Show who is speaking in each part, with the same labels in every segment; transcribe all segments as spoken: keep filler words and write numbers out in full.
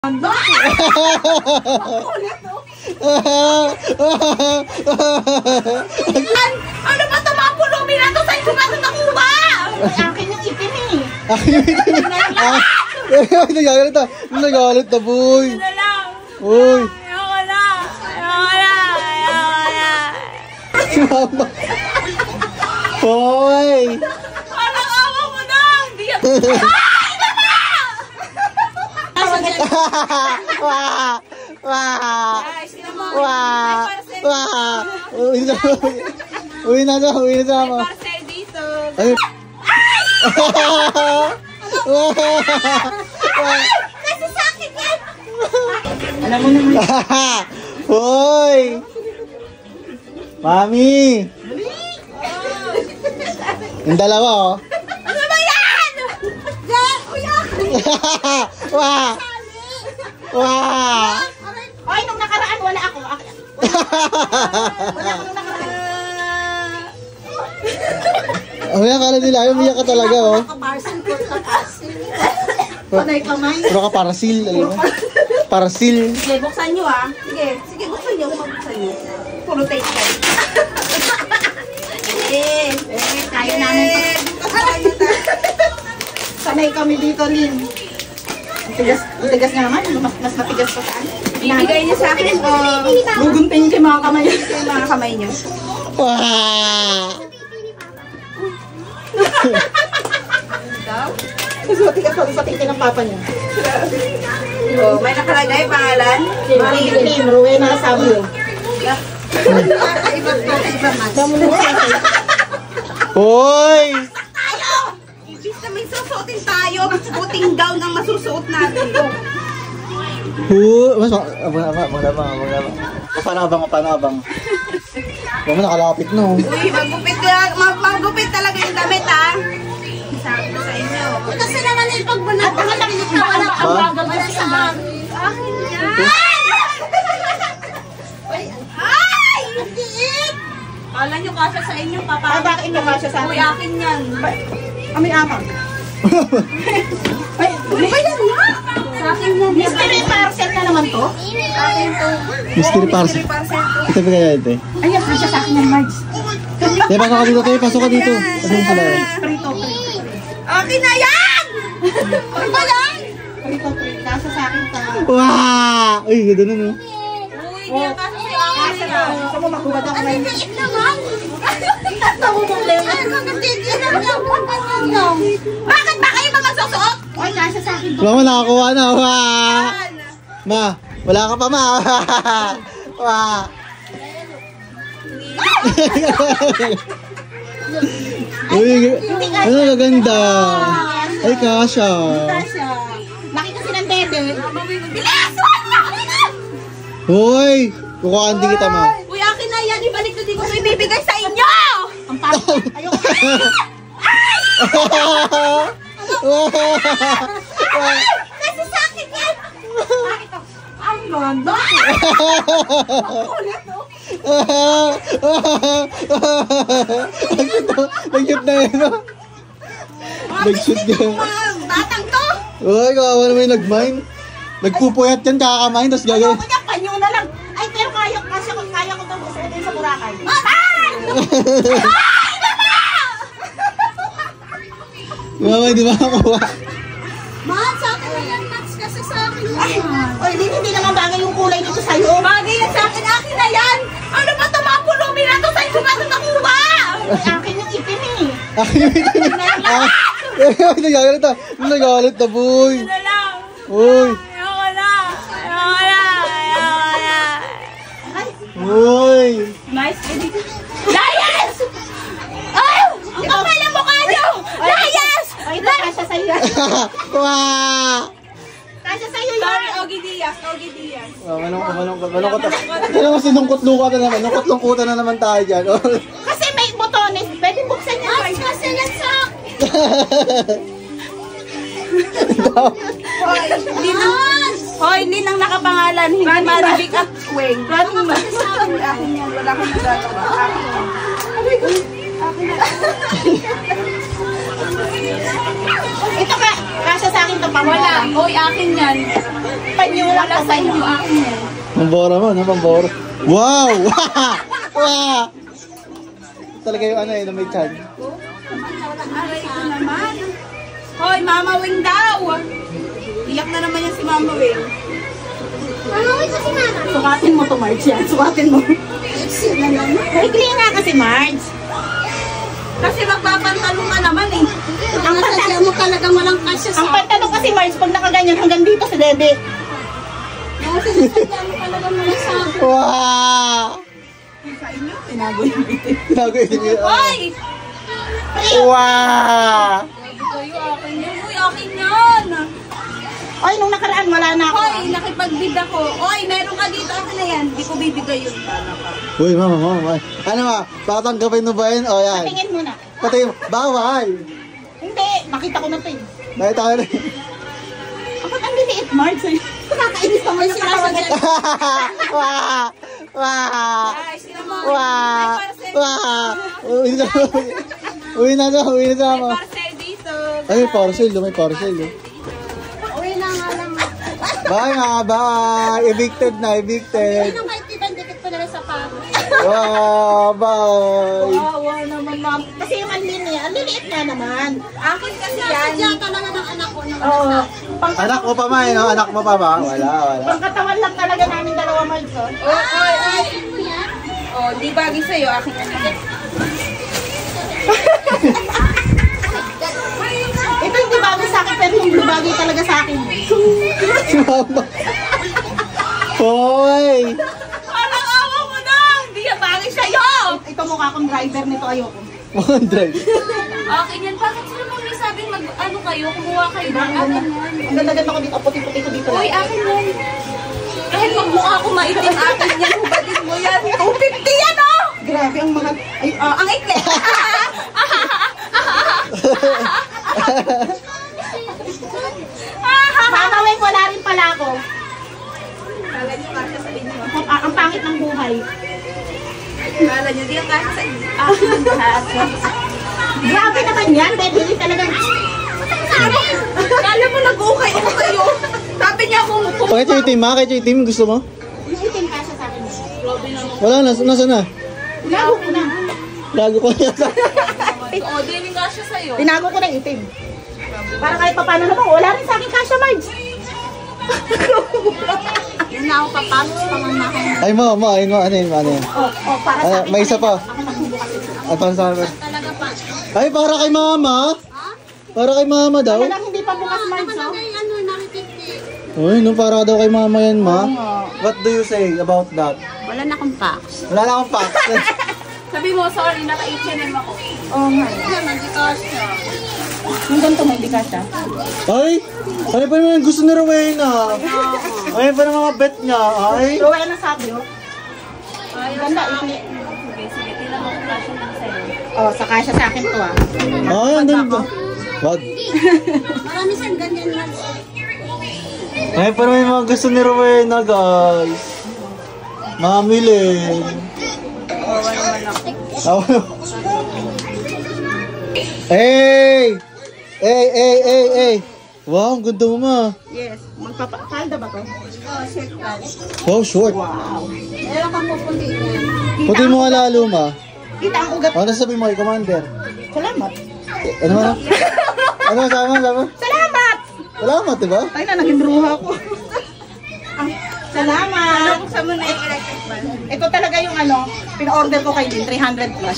Speaker 1: Ano? Ano ba ito mga pulumi na ito? Sa'yo ba ito nakuha? Akin yung ipin eh.
Speaker 2: Akin yung ipin eh. Ay, nagagalit na. Nagagalit na, boy.
Speaker 1: Ano lang?
Speaker 2: Uy.
Speaker 1: Ayoko na. Ayoko na. Ayoko na.
Speaker 2: Si mama. Hoy.
Speaker 1: Parang awa mo na. Hindi yan.
Speaker 2: Wah! Wah! Wah! Wah! Uwi na sa Uwi na sa Uwi na sa mo.
Speaker 1: May parcel dito.
Speaker 2: Ay!
Speaker 1: Kasi sa akin yan. Alam mo naman.
Speaker 2: Hoy! Mami! Yung dalawa oh.
Speaker 1: Ano ba yan?
Speaker 2: Wah! Wah!
Speaker 1: Ay, nung nakaraan, wala ako. Wala ako nung nakaraan.
Speaker 2: Ay, akala nila, ay, umiyak ka talaga, oh.
Speaker 1: Nakaparcel ko sa asin. Panay kamay.
Speaker 2: Puro ka parasil, alam mo? Parasil.
Speaker 1: Sige, buksan nyo ah. Sige, sige, buksan nyo. Buksan nyo. Puro tape kayo. Sige, eh, kaya namin. Sanay kami dito, Lynn. Ang tigas, ang tigas nga naman. Mas, mas matigas pa saan. Ibigay niyo sa akin o gugunting kayo mga kamay niyo. Kayo mga kamay niyo.
Speaker 2: Wah!
Speaker 1: Mas matigas pa sa tingin ng papa niyo. Oh, may nakalagay pangalan? Team, team, Rowena Sabio. Iba po, iba mas.
Speaker 2: Hoy!
Speaker 1: Ibig na may susuotin tayo, mas puting gown ang masusuot natin.
Speaker 2: Hu, mas abang abang abang abang abang abang. Paano abang paano abang? Huwag mo nakalapit no.
Speaker 1: Uy, magupit ka, mag magupit talaga yung damit ha. Sabi ko sa inyo. Kasi naman yung pagbunat, malaki na wala ang gagawin sa akin yan. Ay! Liit! Kala nyo kasya sa inyo, papa. Ah, bakit ito kasya sa akin? Uy, akin yan. Amin amang. Ay, ano ba yan? Sa akin yan. Mystery parcel na naman to? Sa akin to.
Speaker 2: Mystery parcel. Ito ba kaya ito?
Speaker 1: Ay, kasya sa akin yan, Marge.
Speaker 2: Tayo, pasok ka dito, tayo, pasok ka dito. Ano yung pala?
Speaker 1: Prito, prito. Okay na yan! Ano ba yan? Prito, prito. Kasya sa akin to.
Speaker 2: Wah! Uy, ganda na no.
Speaker 1: Uy, hindi ang kasya sa akin. Gusto mo makuha ako ngayon? Ang liit naman. Tawo mong lemon. Ay, magandito na lang. Bakit ba kayo mga susuot? Ay, kasya sa akin to.
Speaker 2: Wala mo nakakuha na. Wah! Ma, wala ka pa ma. Wah! Uy, ano gaganda. Ay, kasha.
Speaker 1: Kasya. Laki kasi ng dede. Bilis! Wag na!
Speaker 2: Hoy, kukuhaan din kita ma.
Speaker 1: Uy, akin na yan. Ibalik ko, di ko ito ibibigay sa inyo. Ang pangit. Ayoko. Ay! Kasi sa akin yan. Ang ganda. Ang kulit, no?
Speaker 2: Nag-shoot na yun, no? Nag-shoot yan.
Speaker 1: Batang to.
Speaker 2: Uy, kawawa naman yung nag-mine. Nagpupuyat yan, kakakamain, tapos gagawin.
Speaker 1: Ayoko niya, panyo na lang. Ay, pero kaya, kaya ko, kaya ko ito suotin sa Boracay. Ay! Ay, baba!
Speaker 2: Mama, di ba nakuha?
Speaker 1: Mahal, sa akin na yan, Max, kasi sa akin yan. Oy, hindi, hindi naman bagay yung kulay dito sa'yo. Bagay yan sa akin, akin na yan. Ano ba ito mga pulumi na ito? Sa'yo ba ito nakuha? Akin yung ipin eh.
Speaker 2: Akin yung ipin eh. Ay, nagagalit na. Nagagalit na, boy.
Speaker 1: Ano lang?
Speaker 2: Uy.
Speaker 1: Ayoko na. Ayoko na. Ayoko na.
Speaker 2: Uy.
Speaker 1: Nice edit. Layas! Ay! Ang kapal ng mukha niyo! Layas! Ay, ito kasya sa'yo yan.
Speaker 2: Wah!
Speaker 1: Kasya sa'yo yan. Sorry, Ogie Diaz. Ogie Diaz.
Speaker 2: Oh, malungkot, malungkot, malungkot. Ito naman sinungkot-lungkot na naman. Nungkot-lungkutan na naman tayo dyan.
Speaker 1: Kasi may botones. Pwede buksan niya. Ay, kasi yan sa akin. Hoy, hindi na. Hoy, hindi nang nakapangalan. Hindi Marivic at Weng. Running man. Akin yan. Wala akong nagagawa. Akin yan. Akin yan. Ito ka. Kasya sa akin ito pa. Wala. Hoy, akin yan. Panyo nyo lang sa inyo akin yan.
Speaker 2: Pambora mo, no? Pambora. Wow! Wow! Talaga yung ano eh, na may chan.
Speaker 1: Aray ko naman. Hoy, Mama Wing daw. Iyak na naman yan si Mama Wing.
Speaker 3: Mama Wing kasi mama.
Speaker 1: Sukatin mo to, Marge, yan. Sukatin mo. Maikli nga kasi, Marge. Kasi magpapantalong ka naman eh.
Speaker 3: Ang pantalon mo talagang walang kasya sa...
Speaker 1: Ang pantalong kasi, Marge, pag nakaganyan hanggang dito sa dede.
Speaker 3: Kasi nasadya mo talagang walang sa...
Speaker 2: Wow!
Speaker 1: Sa inyo, tinago yung itin.
Speaker 2: Tinago yung itin.
Speaker 1: Hoy!
Speaker 2: Wow!
Speaker 1: Kayo, akin yan. Uy, akin yan. Oy, nung nakaraan, wala na ako. Hoy, nakipagbid ako. Oy, meron ka dito. Akin na yan. Hindi ko bibigay yun. Sana ka.
Speaker 2: Uy, mama, mama. Ano ma? Tatanggapin mo ba yun? O yan.
Speaker 1: Patingin muna.
Speaker 2: Patingin mo. Bawal!
Speaker 1: Hindi, nakita ko na to eh.
Speaker 2: Nakita ko na.
Speaker 1: Ako ang liliit, Marge. Nakakainis naman yung katawan.
Speaker 2: Wow! Wow!
Speaker 1: Guys, sila mo.
Speaker 2: Wow! Wow! Uwi na sa Uwi na sa Uwi na sa
Speaker 1: May parcel dito.
Speaker 2: Ay, may parcel. May parcel. Eh.
Speaker 3: Uwi na nga lang.
Speaker 2: Bye mga bye! Evicted na, evicted.
Speaker 3: Ano kahit ibang dikit ko na rin sa pako.
Speaker 2: Wow! Bye!
Speaker 1: Wawa naman, ma'am. Kasi yung anlin niya, ang liliit nga naman. Akin kasi yan.
Speaker 3: Nasadya talaga ng anak ko na
Speaker 1: Oo.
Speaker 3: walang
Speaker 1: Pang
Speaker 2: Anak mo pa ma, eh, no? Anak mo pa ba? Wala, wala.
Speaker 1: pangkatawan lang talaga namin dalawa, Marge. Oh, oy, oy. Oh, di bagay sa'yo. Akin na naman. Ito hindi bagay sa akin, pero yung blue bagay talaga sa akin.
Speaker 2: Si mama. Hoy!
Speaker 1: Parang awa mo na! Hindi yan bagay sa'yo! Ito mukha akong driver nito, ayoko.
Speaker 2: Mga drive.
Speaker 1: Okay yan. Bakit sila mo may sabing mag, ano kayo, kumuha kayo ng akin yan? Ang ganda-ganda ko dito, puti-puti ko dito. Uy, akin yan. Kahit magmukha ko maitim, akin yan. Hubadin mo yan. two fifty yan, oh! Grabe, ang mahal. Ay, ah, ang ikli. Mama Weng, wala rin pala ako. Kala niyo kasya sa inyo. Ang, ang pangit ng buhay. Kala niyo, di ang kasya sa inyo. Akin ang lahat. Grabe naman yan, baby. Talagang... Kala mo nag-ukay ako kayo. Sabi niya kung...
Speaker 2: Pakit yung itim ha? Kahit yung itim, gusto mo?
Speaker 1: Yung itim kasya sa akin.
Speaker 2: Wala, nasa, nasa na?
Speaker 1: Tinago ko na.
Speaker 2: Lago ko yan.
Speaker 1: Oo, di rin kasya sa'yo. Tinago ko na yung itim. Para kahit pa paano naman, wala rin sa akin kasya, Marge.
Speaker 3: Yun na ako papalo sa pamamahan.
Speaker 2: Ay mo, mo, ayun mo, ano yun, ano yun?
Speaker 1: Oh, oh, para sa
Speaker 2: Ano,
Speaker 1: akin.
Speaker 2: may isa pa.
Speaker 1: Ako magbubukas ito.
Speaker 2: At para sa akin.
Speaker 3: Talaga pa.
Speaker 2: Ay, para kay mama? Para kay mama daw?
Speaker 1: Wala lang, hindi pa bukas, Marge. Oh.
Speaker 3: Nakalagay ano, nakikiti.
Speaker 2: Uy, no, para daw kay mama yan, ma. What do you say about that?
Speaker 3: Wala na akong packs.
Speaker 2: Wala na akong facts.
Speaker 1: Sabi mo, sorry, naka-H and M ako. Oo nga.
Speaker 3: Hindi naman, di kasya.
Speaker 1: Yung ganito mo, hindi kasya.
Speaker 2: Ay, ano pa naman gusto ni Rowena? Ay, pa naman mga bet niya, ay.
Speaker 1: So, wala na sabi, oh. Ganda, ikli.
Speaker 3: Okay, sige, tila mo kung kasya lang sa'yo.
Speaker 1: Oh, sa kasya sa akin to, ah.
Speaker 2: Ay, ang ganda. Wag.
Speaker 3: Marami siyang ganyan lang.
Speaker 2: Ay, pa naman mga gusto ni Rowena, guys. Mamili. Awa naman ako. Hey! Hey, hey, hey, hey! Wow, ang ganda mo, ma.
Speaker 1: Yes. Magpapalda ba to?
Speaker 3: Oh, shirt pants.
Speaker 2: Wow, short.
Speaker 1: Wow.
Speaker 3: Meron kang pupunti niyan.
Speaker 2: Puti mo nga lalo, ma.
Speaker 1: Kita ang ugat.
Speaker 2: Ano sabi mo kay Commander?
Speaker 1: Salamat.
Speaker 2: Ano man? Ano sama, sama?
Speaker 1: Salamat!
Speaker 2: Salamat, diba?
Speaker 1: Ay na, naging bruha ko. Ah, salamat! Buksan mo na yung electric fan. Ito talaga yung ano, pina-order ko kay Lynn, three hundred plus.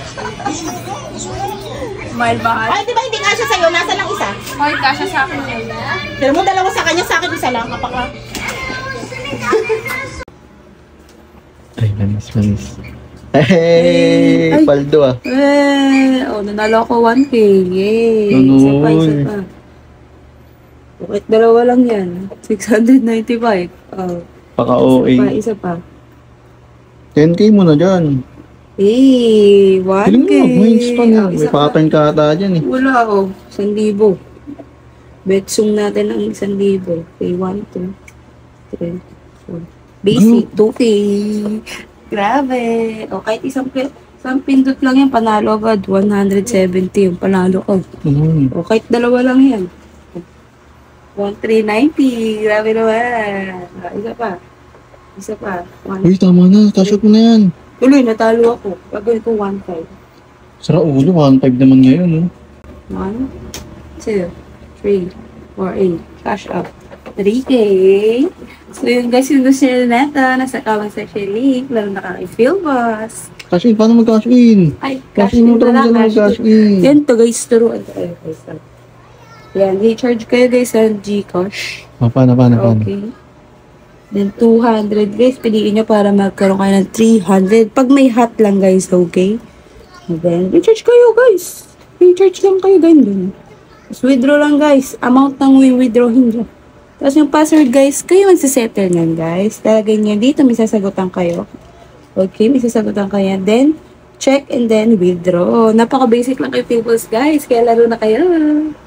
Speaker 3: Mahal bahal.
Speaker 1: Ay, di ba hindi kasya sa'yo? Nasa lang isa?
Speaker 3: Mahal kasya sa akin yun.
Speaker 1: Pero mo dalawa sa kanya, sa akin isa lang. Kapaka.
Speaker 2: Ay, manis, manis. Hey, paldo ah.
Speaker 4: Eh, oh, nanalo ako one K. Yay! Isa pa, isa
Speaker 2: Tuloy.
Speaker 4: pa. Bakit dalawa lang yan? six hundred ninety-five. Oh,
Speaker 2: Paka-O
Speaker 4: isa pa,
Speaker 2: A.
Speaker 4: isa pa.
Speaker 2: ten K mo na dyan.
Speaker 4: Eh, one
Speaker 2: Piling
Speaker 4: K.
Speaker 2: mo, wings pa na.
Speaker 4: Oh,
Speaker 2: May
Speaker 4: isa pa.
Speaker 2: pattern ka ata dyan eh.
Speaker 4: Wala oh, isang libo. Betsung natin ang isang libo. Okay, one, two, three, four. Basic, two K. Grabe. O, kahit isang, pi- isang pindot lang yan, panalo agad. one hundred seventy yung panalo ko.
Speaker 2: Mm.
Speaker 4: O, kahit dalawa lang yan. one three ninety. Grabe naman. Ah, isa pa. Isa pa. One.
Speaker 2: Uy, tama na. Cash out mo na yan.
Speaker 4: Tuloy, natalo ako. Gagawin ko one five.
Speaker 2: Sara ulo, one five naman ngayon, no?
Speaker 4: one, two, three, four, eight. Cash out. three K. So yun guys, yung gusto nyo neta, nasa comment section link, lalo na kay Philbus.
Speaker 2: Cash in, paano mag-cash in?
Speaker 4: Ay,
Speaker 2: Cash
Speaker 4: cash
Speaker 2: in
Speaker 4: in
Speaker 2: mo
Speaker 4: na
Speaker 2: talaga
Speaker 4: lang,
Speaker 2: na mag-cash
Speaker 4: cash in.
Speaker 2: in.
Speaker 4: Yan to guys, turuan ko kayo guys. Yan, recharge kayo guys sa Gcash.
Speaker 2: Oh, paano, paano, paano?
Speaker 4: Okay. Then two hundred guys, piliin nyo para magkaroon kayo ng three hundred. Pag may hot lang guys, okay? And then, recharge kayo guys. Recharge lang kayo ganyan. Tapos withdraw lang guys. Amount ng withdraw nyo. Tapos yung password guys, kayo magsisettle nyan guys. Talagay nyo dito, may sasagutan kayo. Okay, may sasagutan kayo. Then, check and then withdraw. Napaka-basic lang kayo peoples guys. Kaya laro na kayo.